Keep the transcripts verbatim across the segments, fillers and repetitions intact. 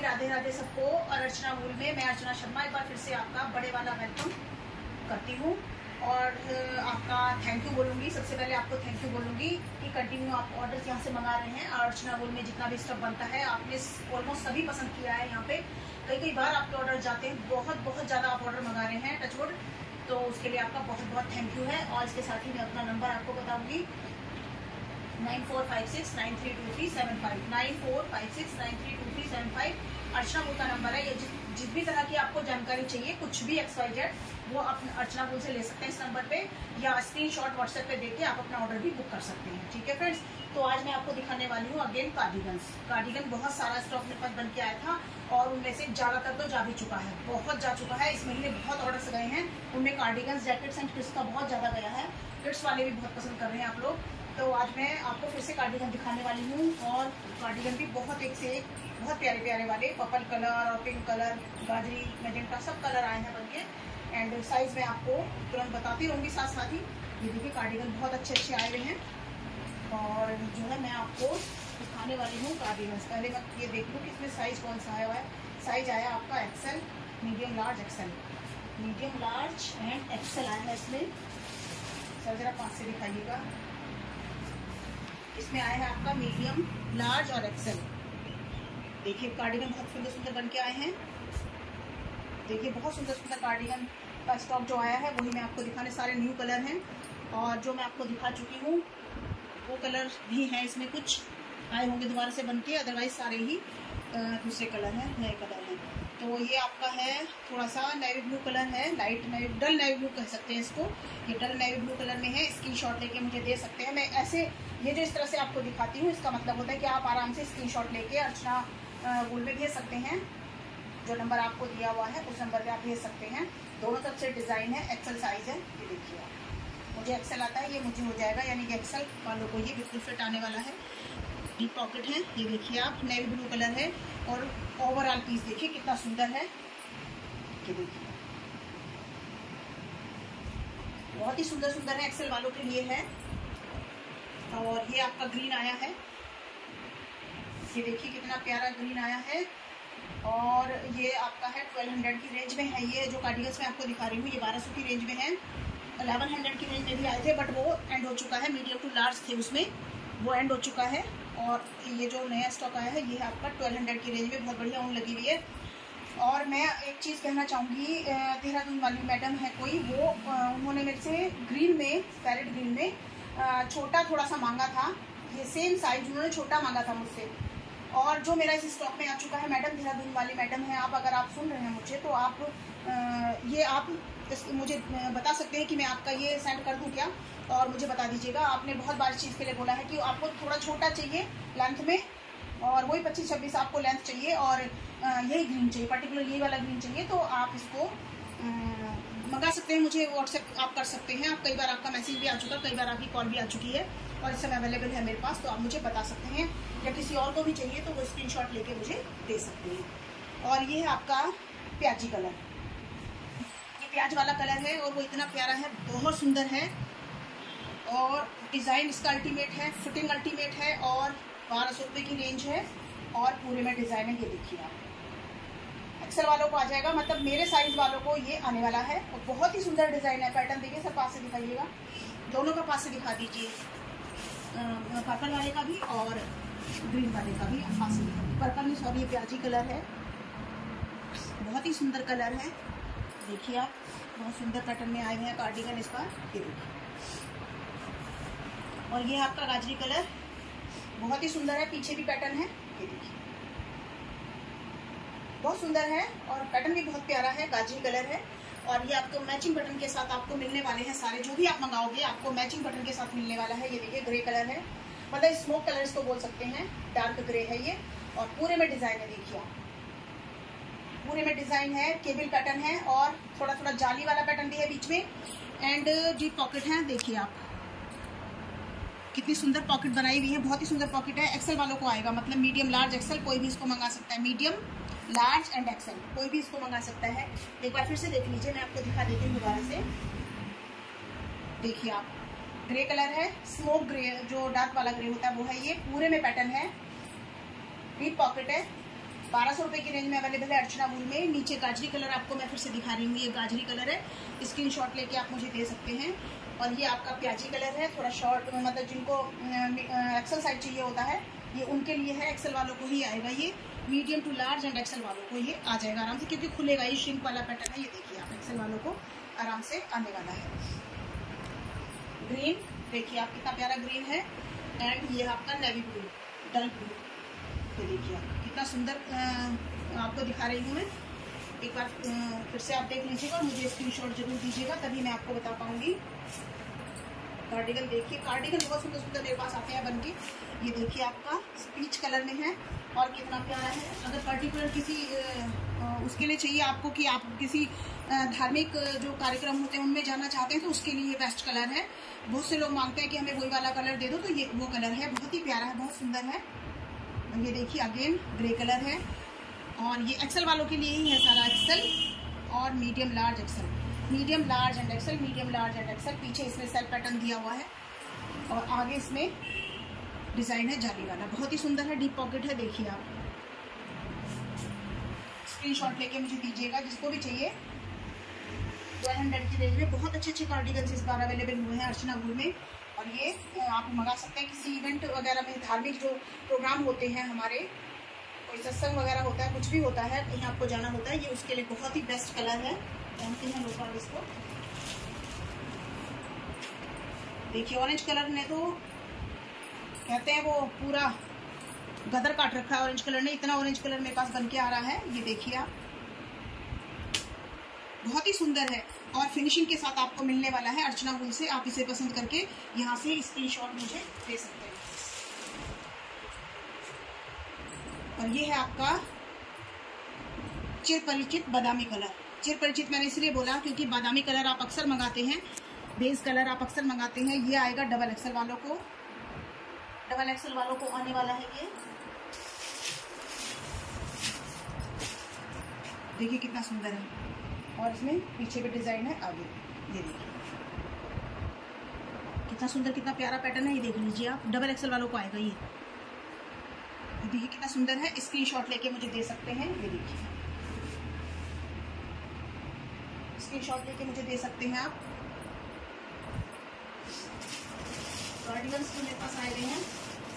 राधे राधे सबको। और अर्चना वूल में मैं अर्चना शर्मा एक बार फिर से आपका बड़े वाला वेलकम करती हूँ और आपका थैंक यू बोलूँगी। सबसे पहले आपको थैंक यू बोलूँगी कि कंटिन्यू आप ऑर्डर्स यहाँ से मंगा रहे हैं। और अर्चना वूल में जितना भी स्टफ बनता है आपने ऑलमोस्ट सभी पसंद किया है। यहाँ पे कई कई बार आपके ऑर्डर जाते हैं, बहुत बहुत ज़्यादा आप ऑर्डर मंगा रहे हैं टचवुड, तो उसके लिए आपका बहुत बहुत थैंक यू है। और इसके साथ ही मैं अपना नंबर आपको बताऊँगी nine four five six nine three two three seven five nine four five six nine three two three seven five Archana wool का नंबर है। ये जिस जिस भी तरह की आपको जानकारी चाहिए, कुछ भी एक्स वाई जेड, वो आप अर्चना वूल से ले सकते हैं इस नंबर पे, या स्क्रीनशॉट व्हाट्सएप पे देके आप अपना ऑर्डर भी बुक कर सकते हैं। ठीक है फ्रेंड्स, तो आज मैं आपको दिखाने वाली हूँ अगेन कार्डिगन्स। कार्डिगन बहुत सारा स्टॉक मेरे पास बन के आया था और उनमें से ज़्यादातर तो जा भी चुका है, बहुत जा चुका है। इस महीने बहुत ऑर्डर्स गए हैं, उनमें कार्डिगन्स, जैकेट्स एंड किड्स का बहुत ज़्यादा गया है। किड्स वाले भी बहुत पसंद कर रहे हैं आप लोग। तो आज मैं आपको फिर से कार्डिगन दिखाने वाली हूँ और कार्डिगन भी बहुत एक से एक बहुत प्यारे प्यारे वाले, पर्पल कलर और पिंक कलर, गाजरी, मैजेंटा, सब कलर आए हैं बनके। एंड साइज में आपको तुरंत बताती रहूँगी साथ साथ ही। ये देखिए कार्डिगन बहुत अच्छे अच्छे आए हुए हैं और जो है मैं आपको दिखाने वाली हूँ कार्डिगन। पहले मैं ये देख लूँ कि इसमें साइज कौन सा आया हुआ है। साइज आया आपका XL, medium large, XL, medium large and XL आया है इसमें। सर जरा पास से दिखाइएगा। इसमें आया है आपका मीडियम, लार्ज और एक्सेल। देखिए कार्डिगन बहुत सुंदर सुंदर बन के आए हैं। देखिए बहुत सुंदर सुंदर कार्डिगन का स्टॉक जो आया है वही मैं आपको दिखाने, सारे न्यू कलर हैं और जो मैं आपको दिखा चुकी हूँ वो कलर भी हैं इसमें, कुछ आए होंगे दोबारा से बन के, अदरवाइज सारे ही दूसरे कलर हैं, नए कलर हैं। तो ये आपका है थोड़ा सा नेवी ब्लू कलर है, light navy, dull navy blue कह सकते हैं इसको। ये डल नेवी ब्लू कलर में है। स्क्रीनशॉट लेके मुझे दे सकते हैं। मैं ऐसे ये जो इस तरह से आपको दिखाती हूँ, इसका मतलब होता है कि आप आराम से स्क्रीनशॉट लेके अर्चना वूल में भेज सकते हैं। जो नंबर आपको दिया हुआ है उस नंबर पे आप भेज सकते हैं। दोनों तरफ से डिज़ाइन है, एक्सेल साइज है। ये देखिए आप, मुझे एक्सेल आता है, ये मुझे हो जाएगा, यानी कि एक्सेल वालों को ये बिल्कुल फिट आने वाला है। डीप पॉकेट है, ये देखिए आप, नेवी ब्लू कलर है और ओवरऑल पीस देखिए कितना सुंदर है। ये देखिए बहुत ही सुंदर सुंदर है, एक्सेल वालों के लिए है। और ये आपका ग्रीन आया है, ये देखिए कितना प्यारा ग्रीन आया है। और ये आपका है ट्वेल्व हंड्रेड की रेंज में है। ये जो कार्डिगन्स मैं आपको दिखा रही हूँ ये बारह सौ की रेंज में है। अलेवन हंड्रेड की रेंज में भी आए थे बट वो एंड हो चुका है। मीडियम टू लार्ज थे उसमें, वो एंड हो चुका है। और ये जो नया स्टॉक आया है ये है आपका ट्वेल्व हंड्रेड की रेंज में, बहुत बढ़िया ऊन लगी हुई है। और मैं एक चीज़ कहना चाहूँगी, देहरादून वाली मैडम है कोई, वो उन्होंने मेरे से ग्रीन में, पैरेट ग्रीन में छोटा थोड़ा सा मांगा था। ये सेम साइज उन्होंने छोटा मांगा था मुझसे और जो मेरा इस स्टॉक में आ चुका है। मैडम देहरादून वाली मैडम है आप, अगर आप सुन रहे हैं मुझे तो आप आ, ये आप इस, मुझे बता सकते हैं कि मैं आपका ये सेंड कर दूं क्या, और मुझे बता दीजिएगा। आपने बहुत बार चीज़ के लिए बोला है कि आपको थोड़ा छोटा चाहिए लेंथ में और वही पच्चीस छब्बीस आपको लेंथ चाहिए और यही ग्रीन चाहिए, पर्टिकुलर यही वाला ग्रीन चाहिए, तो आप इसको मंगा सकते हैं। मुझे व्हाट्सएप आप कर सकते हैं। आप कई बार आपका मैसेज भी आ चुका, कई बार आपकी कॉल भी आ चुकी है और इस समय अवेलेबल है मेरे पास, तो आप मुझे बता सकते हैं। या किसी और को भी चाहिए तो वो स्क्रीनशॉट लेके मुझे दे सकते हैं। और ये है आपका प्याजी कलर, ये प्याज वाला कलर है और वो इतना प्यारा है, बहुत सुंदर है और डिज़ाइन इसका अल्टीमेट है, फिटिंग अल्टीमेट है और बारह सौ रुपये की रेंज है और पूरे में डिज़ाइन है। ये देखिए आप, एक्सेल वालों को आ जाएगा, मतलब मेरे साइज वालों को ये आने वाला है और बहुत ही सुंदर डिज़ाइन है। पैटर्न देखिए सर, पास से दिखाइएगा, दोनों का पास से दिखा दीजिए, पर्पल वाले का भी और ग्रीन वाले का भी पास से दिखा दीजिए। पर्पल में सॉरी ये प्याजी कलर है, बहुत ही सुंदर कलर है। देखिए आप, बहुत सुंदर पैटर्न में आए हुए हैं कार्डिगन इस बार। ये देखिए, और ये आपका गाजरी कलर बहुत ही सुंदर है, पीछे भी पैटर्न है। ये देखिए बहुत सुंदर है और पैटर्न भी बहुत प्यारा है, गाजरी कलर है। और ये आपको मैचिंग बटन के साथ आपको मिलने वाले हैं सारे, जो भी आप मंगाओगे आपको मैचिंग बटन के साथ मिलने वाला है। ये देखिए ग्रे कलर है, मतलब स्मोक कलर इसको बोल सकते हैं, डार्क ग्रे है ये और पूरे में डिजाइन है। देखिए आप, पूरे में डिजाइन है, केबल पैटर्न है और थोड़ा थोड़ा जाली वाला पैटर्न भी है बीच में एंड डीप पॉकेट है। देखिए आप कितनी सुंदर पॉकेट बनाई हुई है, बहुत ही सुंदर पॉकेट है। एक्सेल वालों को आएगा, मतलब मीडियम लार्ज एक्सेल कोई भी इसको मंगा सकता है, मीडियम लार्ज एंड एक्सेल कोई भी इसको मंगा सकता है। एक बार फिर से देख लीजिए, मैं आपको दिखा देती हूँ दोबारा से। देखिए आप, ग्रे कलर है, स्मोक ग्रे, जो डार्क वाला ग्रे होता है वो है ये, पूरे में पैटर्न है, डीप पॉकेट है बारह सौ रुपये की रेंज में अवेलेबल है अर्चना वूल में। नीचे गाजरी कलर आपको मैं फिर से दिखा रही हूँ, ये गाजरी कलर है, स्क्रीनशॉट लेके आप मुझे दे सकते हैं। और ये आपका प्याजी कलर है, थोड़ा शॉर्ट, मतलब जिनको एक्सल साइज चाहिए होता है ये उनके लिए है, एक्सल वालों को ही आएगा ये। Medium to large and XL वालों को ये आ जाएगा आराम से, क्योंकि खुलेगा, ये श्रिंक वाला पैटर्न है। ये देखिए आप, एक्सल वालों को आराम से आने वाला है। ग्रीन देखिए आप, कितना प्यारा ग्रीन है। एंड ये आपका नेवी ब्लू, डल ब्लू, ये देखिए आप कितना सुंदर आपको दिखा रही हूँ मैं। एक बार फिर से आप देख लीजिएगा और मुझे स्क्रीनशॉट जरूर दीजिएगा, तभी मैं आपको बता पाऊंगी। कार्डिगन देखिए, कार्डिगन बहुत सुंदर सुंदर मेरे पास आते हैं बन के। ये देखिए आपका स्पीच कलर में है और कितना प्यारा है। अगर पर्टिकुलर किसी उसके लिए चाहिए आपको कि आप किसी धार्मिक जो कार्यक्रम होते हैं उनमें जाना चाहते हैं तो उसके लिए बेस्ट कलर है। बहुत से लोग मांगते हैं कि हमें वही वाला कलर दे दो, तो ये वो कलर है, बहुत ही प्यारा है, बहुत सुंदर है। ये देखिए अगेन ग्रे कलर है और ये एक्सल वालों के लिए ही है सारा, एक्सल और medium large XL, medium large and XL, medium large and XL. पीछे इसमें सेल पैटर्न दिया हुआ है और आगे इसमें डिजाइन है जाली वाला, बहुत ही सुंदर है, डीप पॉकेट है। देखिए आप स्क्रीनशॉट लेके मुझे दीजिएगा जिसको भी चाहिए। बारह सौ की रेंज में बहुत अच्छे अच्छे कार्डिगन्स इस बार अवेलेबल हुए हैं अर्चना वूल में। और ये आप मंगा सकते हैं किसी इवेंट वगैरह में, धार्मिक जो प्रोग्राम होते हैं हमारे, कोई सत्संग वगैरह होता है, कुछ भी होता है, कहीं आपको जाना होता है, ये उसके लिए बहुत ही बेस्ट कलर है। जानते हैं लोग इसको। देखिए ऑरेंज कलर ने तो कहते हैं वो पूरा गदर काट रखा है, ऑरेंज कलर ने, इतना ऑरेंज कलर मेरे पास बन के आ रहा है। ये देखिए आप, बहुत ही सुंदर है और फिनिशिंग के साथ आपको मिलने वाला है अर्चना वूल से। आप इसे पसंद करके यहाँ से स्क्रीनशॉट मुझे दे सकते हैं। और ये है आपका चिर परिचित बादामी कलर। चिर परिचित मैंने इसलिए बोला क्योंकि बादामी कलर आप अक्सर मंगाते हैं, बेस कलर आप अक्सर मंगाते हैं। ये आएगा डबल एक्सल वालों को, डबल एक्सल वालों को आने वाला है ये। देखिए कितना सुंदर है और इसमें पीछे भी डिजाइन है आगे। ये देखिए कितना सुंदर, कितना प्यारा पैटर्न है। ये देख लीजिए आप, डबल एक्सल वालों को आएगा ये। देखिए कितना सुंदर है, स्क्रीनशॉट लेके मुझे दे सकते हैं। ये देखिए स्क्रीनशॉट लेके मुझे दे सकते हैं आप। कार्डिगन्स जो मेरे पास आए हुए हैं,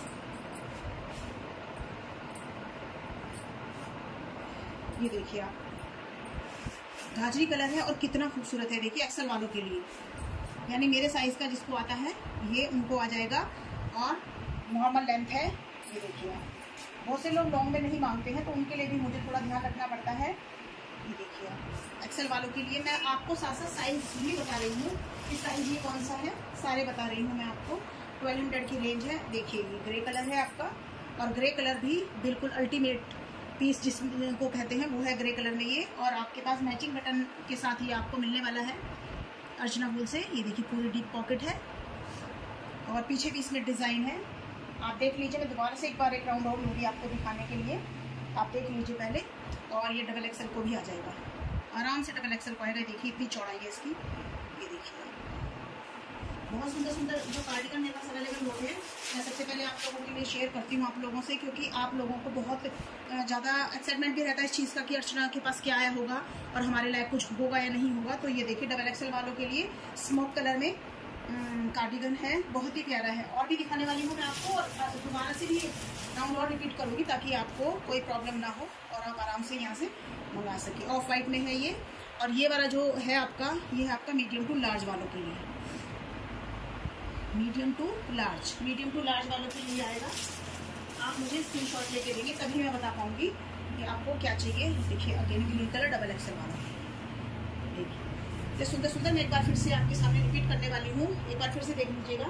ये देखिए आप, गाजरी कलर है और कितना खूबसूरत है। देखिए एक्सल वालों के लिए, यानी मेरे साइज का जिसको आता है ये उनको आ जाएगा और नॉर्मल लेंथ है। ये देखिए आप, बहुत से लोग लॉन्ग में नहीं मांगते हैं तो उनके लिए भी मुझे थोड़ा ध्यान रखना पड़ता है। ये देखिए आप, एक्सल वालों के लिए मैं आपको साथ साथ साइज भी बता रही हूँ कि साइज ये कौन सा है, सारे बता रही हूँ मैं आपको। ट्वेल्व हंड्रेड की रेंज है। देखिए ये ग्रे कलर है आपका, और ग्रे कलर भी बिल्कुल अल्टीमेट पीस जिसको कहते हैं वो है ग्रे कलर में ये। और आपके पास मैचिंग बटन के साथ ही आपको मिलने वाला है अर्चना वूल से। ये देखिए पूरी डीप पॉकेट है और पीछे भी इसमें डिज़ाइन है। आप देख लीजिए, मैं दोबारा से एक बार एक राउंड और लूँगी आपको दिखाने के लिए, आप देख लीजिए पहले। और ये डबल एक्सल को भी आ जाएगा, आराम से डबल एक्सल को आएगा। देखिए इतनी चौड़ाई है इसकी। ये देखिए बहुत सुंदर सुंदर जो कार्डिगन मेरे पास अवेलेबल होते हैं, मैं सबसे पहले आप लोगों के लिए शेयर करती हूँ आप लोगों से, क्योंकि आप लोगों को बहुत ज़्यादा एक्साइटमेंट भी रहता है इस चीज़ का कि अर्चना के पास क्या आया होगा और हमारे लायक कुछ होगा या नहीं होगा। तो ये देखिए डबल एक्सल वालों के लिए स्मोक कलर में कार्डिगन है, बहुत ही प्यारा है। और भी दिखाने वाली हूँ मैं आपको, और दोबारा से भी राउंड और रिपीट करूँगी ताकि आपको कोई प्रॉब्लम ना हो और आप आराम से यहाँ से मंगा सकें। ऑफ वाइट में है ये। और ये वाला जो है आपका, ये है आपका मीडियम टू लार्ज वालों के लिए, medium to large, medium to large वालों के लिए आएगा। आप मुझे स्क्रीनशॉट लेके देंगे तभी मैं बता पाऊंगी कि आपको क्या चाहिए। देखिए again green colour double XL वाला, देखिए ये सुंदर सुंदर। मैं एक बार फिर से आपके सामने रिपीट करने वाली हूँ, एक बार फिर से देख लीजिएगा।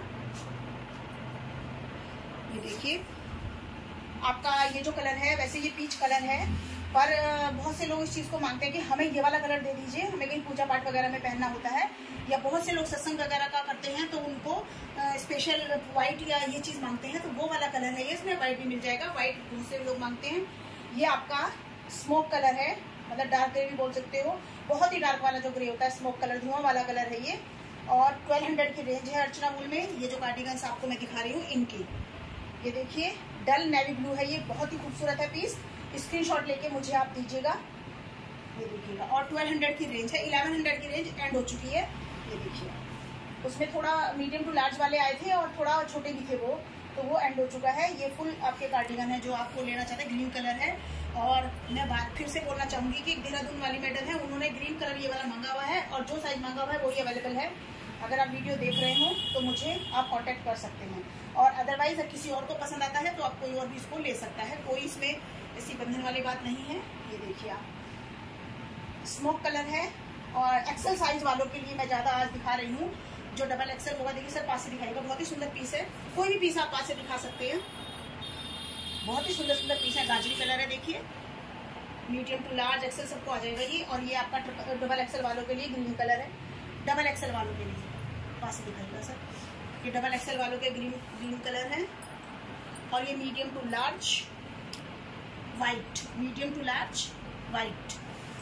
ये देखिए आपका ये जो कलर है, वैसे ये पीच कलर है, पर बहुत से लोग इस चीज़ को मांगते हैं कि हमें ये वाला कलर दे दीजिए, हमें कहीं पूजा पाठ वगैरह में पहनना होता है, या बहुत से लोग सत्संग वगैरह का करते हैं तो उनको स्पेशल वाइट या ये चीज़ मांगते हैं, तो वो वाला कलर है ये। इसमें वाइट भी मिल जाएगा, वाइट बहुत से लोग मांगते हैं। ये आपका स्मोक कलर है, मतलब डार्क ग्रे भी बोल सकते हो, बहुत ही डार्क वाला जो ग्रे होता है, स्मोक कलर, धुआं वाला कलर है ये। और ट्वेल्व हंड्रेड की रेंज है अर्चना वूल में। ये जो कार्डिगन्स आपको मैं दिखा रही हूँ इनकी, ये देखिए डल नेवी ब्लू है ये, बहुत ही खूबसूरत है पीस। स्क्रीनशॉट लेके मुझे आप दीजिएगा। ये देखिएगा, और ट्वेल्व हंड्रेड की रेंज है, इलेवन हंड्रेड की रेंज एंड हो चुकी है। ये देखिए, उसमें थोड़ा मीडियम टू लार्ज वाले आए थे और थोड़ा छोटे भी थे वो, तो वो एंड हो चुका है। ये फुल आपके कार्डिगन है जो आपको लेना चाहते हैं, ग्रीन कलर है। और मैं बात फिर से बोलना चाहूंगी कि देहरादून वाली मैडम है, उन्होंने ग्रीन कलर ये वाला मंगा हुआ है और जो साइज मंगा हुआ है वही अवेलेबल है। अगर आप वीडियो देख रहे हो तो मुझे आप कांटेक्ट कर सकते हैं, और अदरवाइज अगर किसी और को पसंद आता है तो आप कोई और भी इसको ले सकता है, कोई इसमें ऐसी बंधन वाली बात नहीं है। ये देखिए आप, स्मोक कलर है और एक्सेल साइज वालों के लिए मैं ज़्यादा आज दिखा रही हूँ। जो डबल एक्सेल होगा, देखिए सर पास से दिखाएगा, बहुत ही सुंदर पीस है, कोई भी पीस आप पास से दिखा सकते हैं। बहुत ही सुंदर सुंदर पीस है, गाजरी कलर है, देखिए मीडियम टू लार्ज एक्सेल सबको आ जाएगा ये। और ये आपका डबल एक्सेल वालों के लिए ग्रीन कलर है, डबल एक्सेल वालों के लिए पास से दिखाएगा सर, ये डबल एक्सेल वालों के ग्रीन ग्रीन कलर है। और ये medium to large white, medium to large white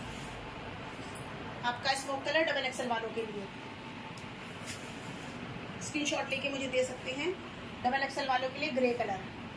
आपका स्मोक कलर डबल एक्सेल वालों के लिए। स्क्रीनशॉट लेके मुझे दे सकते हैं। डबल एक्सेल वालों के लिए ग्रे कलर,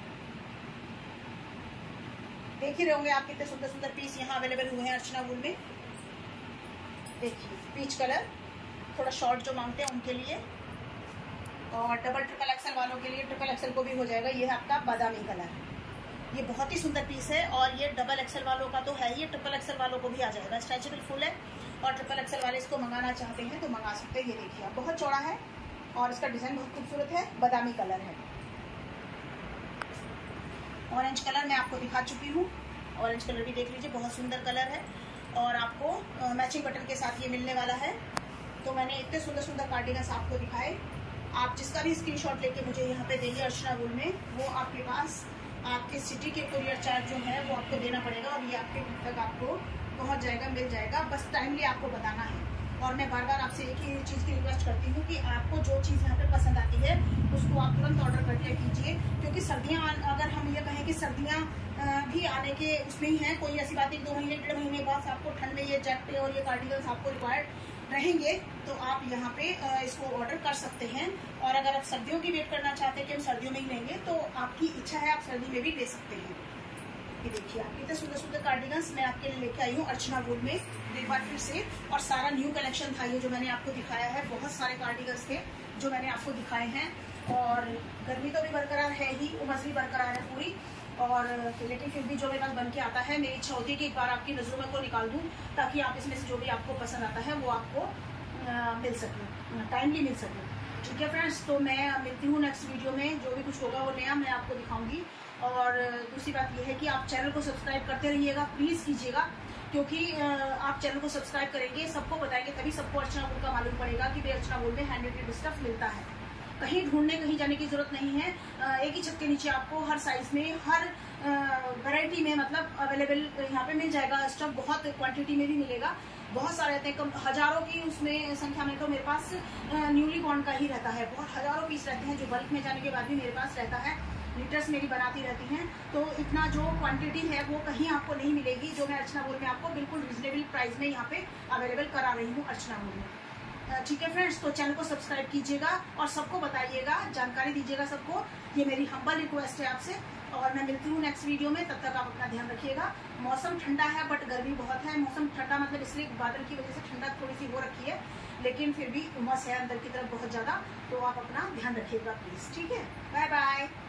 देख ही रहे होंगे आप कितने सुंदर सुंदर पीस यहाँ अवेलेबल हुए हैं अर्चना वूल में। देखिए पीच कलर, थोड़ा शॉर्ट जो मांगते हैं उनके लिए, और डबल ट्रिपल एक्सेल वालों के लिए, ट्रिपल एक्सेल को भी हो जाएगा। ये है आपका बादामी कलर, ये बहुत ही सुंदर पीस है। और ये डबल एक्सेल वालों का तो है, ये ट्रिपल एक्सेल वालों को भी आ जाएगा। स्ट्रेचेबल फुल है और ट्रिपल एक्सेल वाले इसको मंगाना चाहते हैं तो मंगा सकते हैं। ये देखिए आप, बहुत चौड़ा है और इसका डिजाइन बहुत खूबसूरत है, बादामी कलर है। ऑरेंज कलर मैं आपको दिखा चुकी हूँ, ऑरेंज कलर भी देख लीजिए, बहुत सुंदर कलर है और आपको मैचिंग बटन के साथ ये मिलने वाला है। तो मैंने इतने सुंदर सुंदर कार्डिगन्स आपको दिखाए। आप जिसका भी स्क्रीनशॉट लेके मुझे यहाँ पे देंगे अर्चना वूल में, वो आपके पास आपके सिटी के कुरियर चार्ज जो है वो आपको देना पड़ेगा और ये आपके घर तक आपको पहुँच जाएगा, मिल जाएगा। बस टाइमली आपको बताना है। और मैं बार बार आपसे एक ही चीज़ की रिक्वेस्ट करती हूँ कि आपको जो चीज़ यहाँ पे पसंद आती है उसको आप तुरंत ऑर्डर कर दिया कीजिए, क्योंकि सर्दियाँ, अगर हम ये कहें कि सर्दियाँ भी आने के उसमें ही हैं, कोई ऐसी बात है दो महीने डेढ़ महीने बाद आपको ठंड में ये जैकेट और ये कार्डिगन्स आपको रिक्वायर्ड रहेंगे तो आप यहाँ पे इसको ऑर्डर कर सकते हैं। और अगर आप सर्दियों की वेट करना चाहते हैं कि हम सर्दियों में ही लेंगे तो आपकी इच्छा है, आप सर्दी में भी ले सकते हैं। ये देखिए आप, इतने सुंदर सुंदर कार्डिगन्स मैं आपके लिए लेके आई हूँ अर्चना वूल में एक बार फिर से। और सारा न्यू कलेक्शन था ये जो मैंने आपको दिखाया है, बहुत सारे कार्डिगन्स थे जो मैंने आपको दिखाए हैं। और गर्मी तो भी बरकरार है ही, उमस भी बरकरार है पूरी, और लेकिन फिर भी जो मेरे पास बन के आता है, मेरी इच्छा होती है कि एक बार आपकी नजरों में को निकाल दूं ताकि आप इसमें से जो भी आपको पसंद आता है वो आपको आ, मिल सके, टाइमली मिल सके। ठीक है फ्रेंड्स, तो मैं मिलती हूँ नेक्स्ट वीडियो में, जो भी कुछ होगा वो नया मैं आपको दिखाऊंगी। और दूसरी बात यह है कि आप चैनल को सब्सक्राइब करते रहिएगा, प्लीज़ कीजिएगा, क्योंकि आप चैनल को सब्सक्राइब करेंगे, सबको बताएंगे, तभी सबको अर्चना वूल का मालूम पड़ेगा कि भाई अर्चना वूल में हैंड मेड स्टफ मिलता है। कहीं ढूंढने कहीं जाने की जरूरत नहीं है, एक ही छत के नीचे आपको हर साइज में, हर वैरायटी में मतलब अवेलेबल यहाँ पे मिल जाएगा स्टफ। बहुत क्वांटिटी में भी मिलेगा, बहुत सारे रहते हैं, कम हजारों की उसमें संख्या में। तो मेरे पास न्यूली कॉर्न का ही रहता है, बहुत हजारों पीस रहते हैं जो बल्क में जाने के बाद भी मेरे पास रहता है। लीटर्स मेरी बनाती रहती हैं, तो इतना जो क्वांटिटी है वो कहीं आपको नहीं मिलेगी, जो मैं अर्चना वूल में आपको बिल्कुल रिजनेबल प्राइस में यहाँ पे अवेलेबल करा रही हूँ अर्चना वूल में। ठीक है फ्रेंड्स, तो चैनल को सब्सक्राइब कीजिएगा और सबको बताइएगा, जानकारी दीजिएगा सबको, ये मेरी हम्बल रिक्वेस्ट है आपसे। और मैं मिलती हूँ नेक्स्ट वीडियो में, तब तक आप अपना ध्यान रखिएगा। मौसम ठंडा है बट गर्मी बहुत है। मौसम ठंडा मतलब इसलिए बादल की वजह से ठंडा थोड़ी सी हो रखी है, लेकिन फिर भी उमस है अंदर की तरफ बहुत ज्यादा, तो आप अपना ध्यान रखिएगा प्लीज। ठीक है, बाय बाय।